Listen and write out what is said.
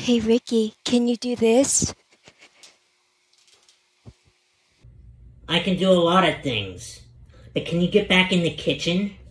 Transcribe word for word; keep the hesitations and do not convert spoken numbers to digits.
Hey, Ricky, can you do this? I can do a lot of things, but can you get back in the kitchen?